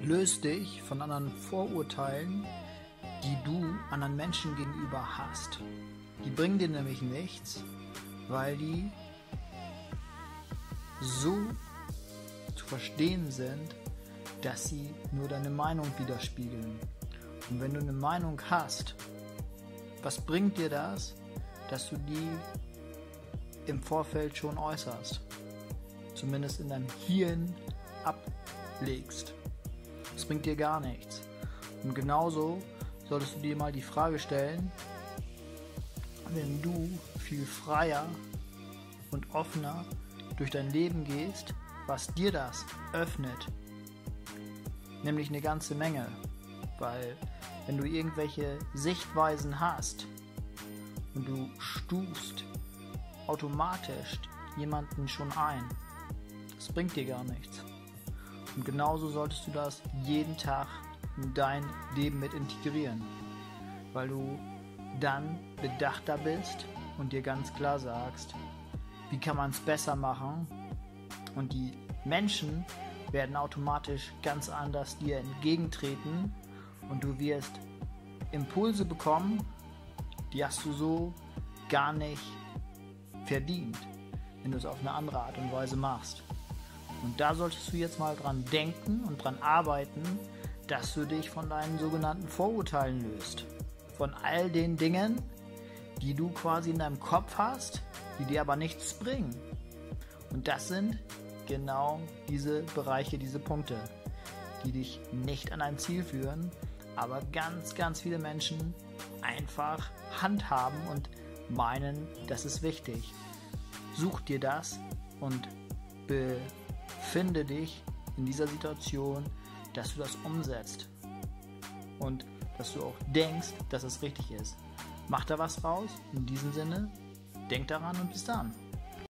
Löst dich von anderen Vorurteilen, die du anderen Menschen gegenüber hast. Die bringen dir nämlich nichts, weil die so zu verstehen sind, dass sie nur deine Meinung widerspiegeln. Und wenn du eine Meinung hast, was bringt dir das, dass du die im Vorfeld schon äußerst? Zumindest in deinem Hirn ablegst. Das bringt dir gar nichts. Und genauso solltest du dir mal die Frage stellen, wenn du viel freier und offener durch dein Leben gehst, was dir das öffnet. Nämlich eine ganze Menge. Weil wenn du irgendwelche Sichtweisen hast und du stufst automatisch jemanden schon ein, das bringt dir gar nichts. Und genauso solltest du das jeden Tag in dein Leben mit integrieren, weil du dann bedachter bist und dir ganz klar sagst, wie kann man es besser machen, und die Menschen werden automatisch ganz anders dir entgegentreten und du wirst Impulse bekommen, die hast du so gar nicht verdient, wenn du es auf eine andere Art und Weise machst. Und da solltest du jetzt mal dran denken und dran arbeiten, dass du dich von deinen sogenannten Vorurteilen löst. Von all den Dingen, die du quasi in deinem Kopf hast, die dir aber nichts bringen. Und das sind genau diese Bereiche, diese Punkte, die dich nicht an ein Ziel führen, aber ganz, ganz viele Menschen einfach handhaben und meinen, das ist wichtig. Such dir das und befinde dich in dieser Situation, dass du das umsetzt und dass du auch denkst, dass es richtig ist. Mach da was raus. In diesem Sinne, denk daran und bis dann.